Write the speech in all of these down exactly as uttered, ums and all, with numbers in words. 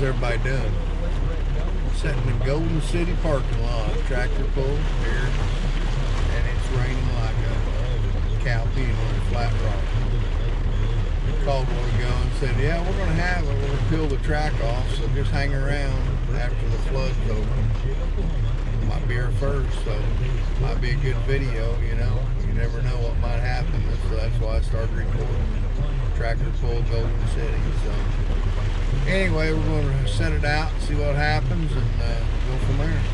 everybody doing? Sitting in Golden City parking lot, tractor pull here, and it's raining like a cow peeing on a flat rock. Called one ago and said, yeah, we're going to have it. We're going to peel the track off, so just hang around after the flood's over. Might be our first, so might be a good video, you know. You never know what might happen, so that's why I started recording tractor pull Golden City. So anyway, we're going to set it out and see what happens and uh, go from there.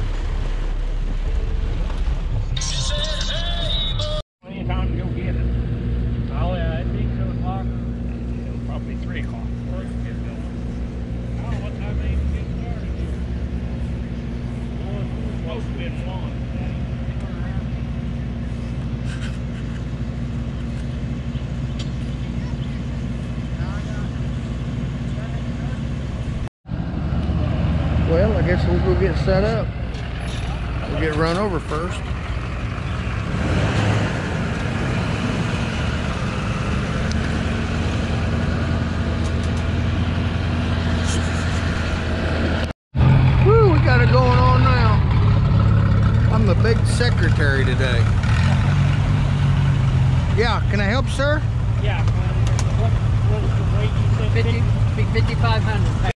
Plenty of time to go get it. Oh yeah, it'd be two o'clock. It'll probably be three o'clock before it gets going. I don't know what time they even get started here. Well, it's supposed to be at one. Well, I guess we'll go get set up. We'll get run over first. Woo, we got it going on now. I'm the big secretary today. Yeah, can I help, sir? Yeah. What, what was the weight you said? fifty, fifty-five hundred.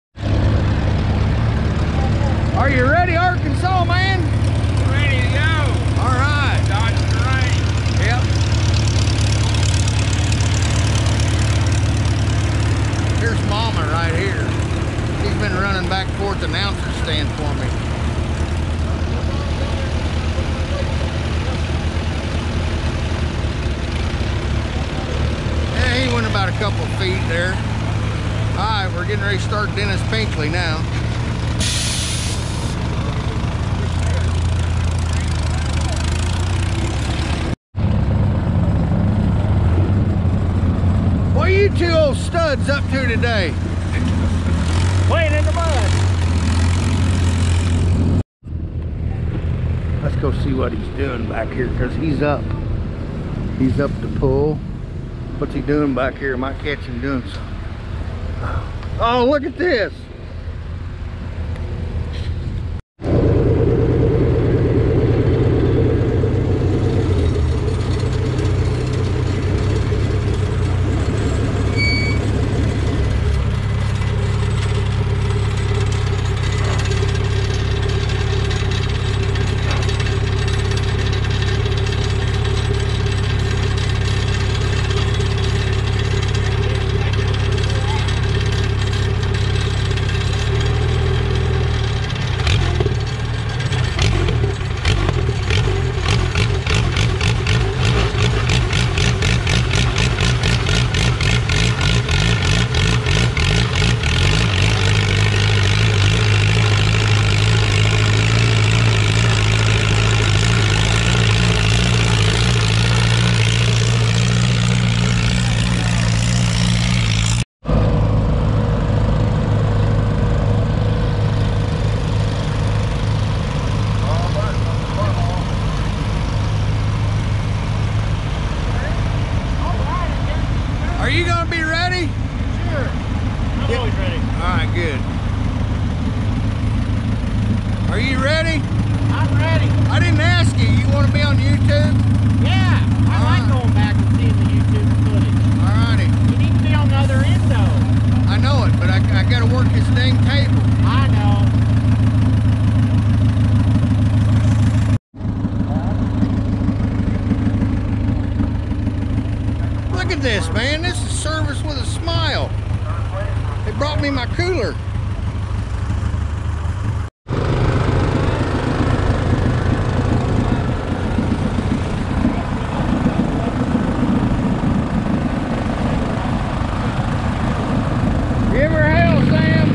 Are you ready, Arkansas, man? Ready to go. All right. Dodge the rain. Yep. Here's Mama right here. She's been running back and forth announcer stand for me. Yeah, he went about a couple feet there. All right, we're getting ready to start Dennis Pinkley now. What are you two old studs up to today? Playing in the mud. Let's go see what he's doing back here, because he's up. He's up to pull. What's he doing back here? Might catch him doing something. Oh, look at this. Are you gonna be ready? Sure. I'm Yeah. always ready. All right, good. Are you ready? I'm ready. I didn't ask you. You want to be on YouTube? Yeah. I All like right. going back and seeing the YouTube footage. All righty. You need to be on the other end though. I know it, but I, I got to work this dang table. I know. Look at this, man. This is service with a smile. They brought me my cooler. Give her hell, Sam.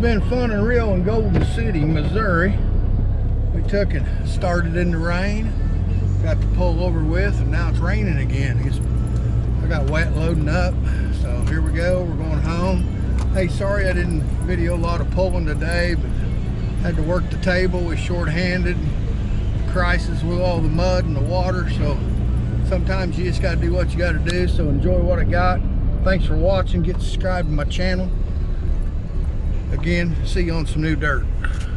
been fun and real in Golden City, Missouri. We took and started in the rain, got to pull over with, and now it's raining again. It's, I got wet loading up, so here we go. We're going home. Hey, sorry I didn't video a lot of pulling today, but had to work the table. Was short-handed, crisis with all the mud and the water, so sometimes you just got to do what you got to do. So enjoy what I got. Thanks for watching. Get subscribed to my channel. Again, see you on some new dirt.